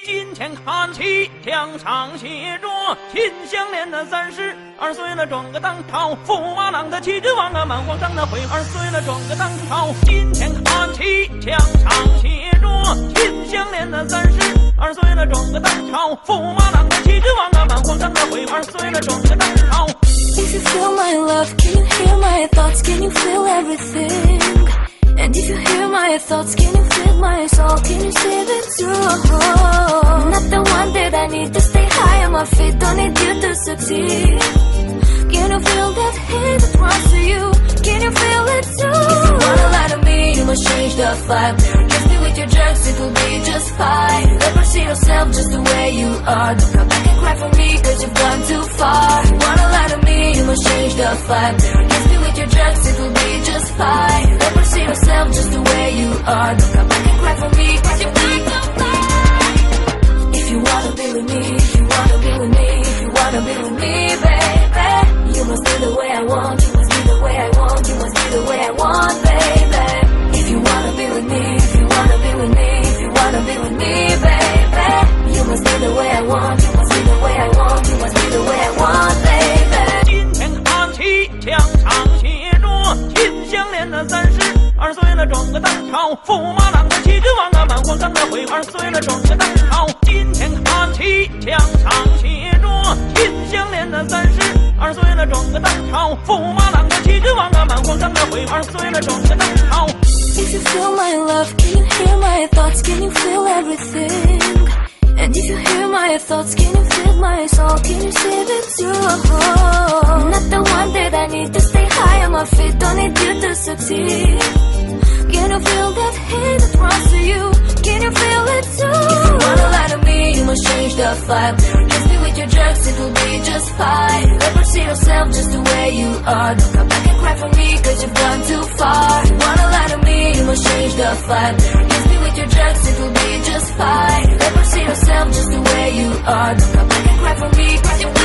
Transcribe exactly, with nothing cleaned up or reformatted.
金钱看齐，墙上写着秦香莲的三十二岁了，转个当朝，驸马郎的齐君王啊，满皇上的悔二岁了，转个当朝。金钱看齐，墙上写着秦香莲的三十二岁了，转个当朝，驸马郎的齐君王啊，满皇上的悔二岁了，转个当朝。 If you feel my love, can you hear my thoughts? Can you feel everything? And if you hear my thoughts, can you feel my soul? Can you see it too? I'm not the one that I need to stay high on my feet. Don't need you to succeed. Can you feel that hate that runs to you? Can you feel it too? If you wanna lie to me, you must change the vibe. Just be with your drugs, it will be just fine. Never see yourself just the way you are. Don't come back and cry for me, cause you've gone too far. If you wanna lie to me, you must change the vibe. Just be with your drugs, it will be just fine. Never see yourself just the way you are. Don't come back and cry for me, cause you've gone too far. If you wanna be with me, if you wanna be with me, if you wanna be with me, baby, you must be the way I want, you must be the way I want, you must be the way I want, baby. If you wanna be with me, if you wanna be with me, if you wanna be with me, baby, you must be the way I want, you must be the way I want, you must be the way I want, baby. 金钱看齐，墙上写着秦香莲的三十二岁了，转个当朝，驸马郎的齐君王啊，满皇上的悔二岁了，转个当朝。金钱看齐，墙上写着秦香莲的三十二岁了，转个当朝，驸马郎的齐君王啊，满皇上的悔二岁了，转个当朝。 If you feel my love, can you hear my thoughts? Can you feel everything? And if you hear my thoughts, can you feel my soul? Can you see it too? I'm not the one that I need to stay high on my feet. Don't need you to succeed. Can you feel that hate that runs to you? Can you feel it too? If you wanna lie to me, you must change the vibe. Just be with your drugs, it will be just fine. Never see yourself just the way you are. Don't come back and cry for me, cause you've gone too far. If you wanna lie to me, you must change the vibe. Just be with your drugs, it will be just fine. Never see yourself just the way you are. Don't come back and cry for me, cause you've